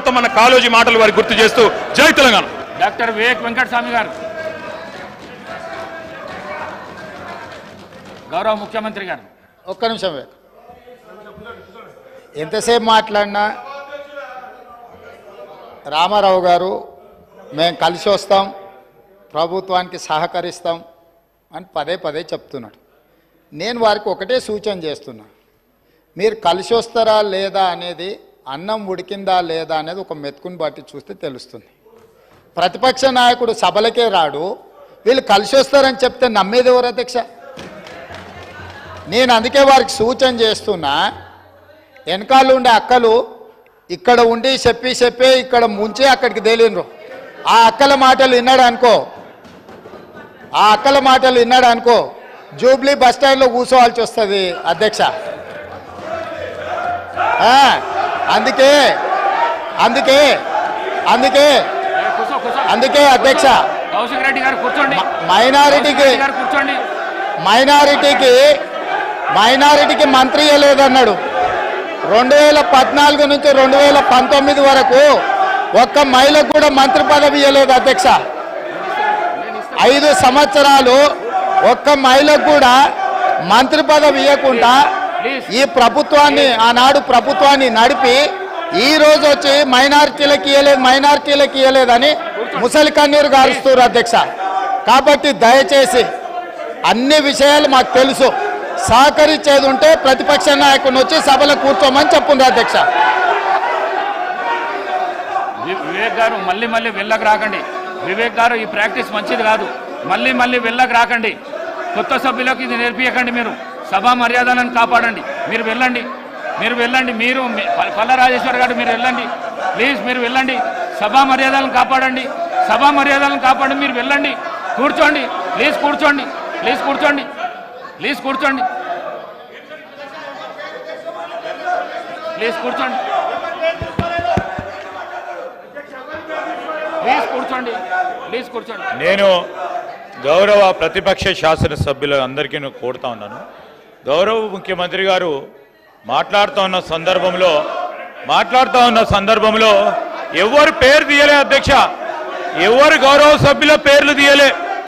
మన కాళోజీ మాటలు వారికి గుర్తు చేస్తూ జై తెలంగాణ. డాక్టర్ వివేక్ వెంకటస్వామి గారు, గౌరవ ముఖ్యమంత్రి గారు. ఒక్క నిమిషం వివేక్, ఎంతసేపు మాట్లాడినా రామారావు గారు మేము కలిసి వస్తాం, ప్రభుత్వానికి సహకరిస్తాం అని పదే పదే చెప్తున్నాడు. నేను వారికి ఒకటే సూచన చేస్తున్నా, మీరు కలిసి వస్తారా లేదా అనేది, అన్నం ఉడికిందా లేదా అనేది ఒక మెతుకుని బట్టి చూస్తే తెలుస్తుంది. ప్రతిపక్ష నాయకుడు సభలకే రాడు, వీళ్ళు కలిసి వస్తారని చెప్తే నమ్మేది ఎవరు అధ్యక్ష? నేను అందుకే వారికి సూచన చేస్తున్నా, వెనకాల ఉండే అక్కలు ఇక్కడ ఉండి చెప్పే ఇక్కడ ముంచి అక్కడికి తేలినరు. ఆ అక్కల మాటలు విన్నాడు అనుకో జూబ్లీ బస్ స్టాండ్లో కూర్చోవాల్సి వస్తుంది అధ్యక్ష. అందుకే అందుకే అందుకే అందుకే అధ్యక్ష, మైనారిటీకి మంత్రి ఇవ్వలేదన్నాడు. 2014 నుంచి 2019 వరకు ఒక్క మహిళకు కూడా మంత్రి పదవి ఇవ్వలేదు అధ్యక్ష. 5 సంవత్సరాలు ఒక్క మహిళకు కూడా మంత్రి పదవి ఇవ్వకుండా ఈ ప్రభుత్వాన్ని, ఆనాడు ప్రభుత్వాన్ని నడిపి ఈ రోజు వచ్చి మైనారిటీలకు ఇవ్వలేదని ముసలి కన్నీరు గారుస్తారు అధ్యక్ష. కాబట్టి దయచేసి అన్ని విషయాలు మాకు తెలుసు, సహకరించేది ఉంటే ప్రతిపక్ష నాయకుని వచ్చి సభలో కూర్చోమని చెప్పుండ్రు అధ్యక్ష. వివేక్ గారు మళ్ళీ వెళ్ళకు రాకండి. వివేక్ గారు, ఈ ప్రాక్టీస్ మంచిది కాదు. మళ్ళీ వెళ్ళకు రాకండి. కొత్త సభ్యులకు ఇది నేర్పించకండి. మీరు సభా మర్యాదలను కాపాడండి. మీరు వెళ్ళండి. మీరు పల్ల రాజేశ్వర్ గారు మీరు వెళ్ళండి ప్లీజ్. మీరు వెళ్ళండి, సభా మర్యాదలను కాపాడండి. మీరు వెళ్ళండి, కూర్చోండి ప్లీజ్. కూర్చోండి. నేను గౌరవ ప్రతిపక్ష శాసనసభ్యులు అందరికీ కోరుతా ఉన్నాను, గౌరవ ముఖ్యమంత్రి గారు మాట్లాడుతూ ఉన్న సందర్భంలో ఎవరు పేరు తీయలే అధ్యక్ష, ఎవరు గౌరవ సభ్యుల పేర్లు తీయలే.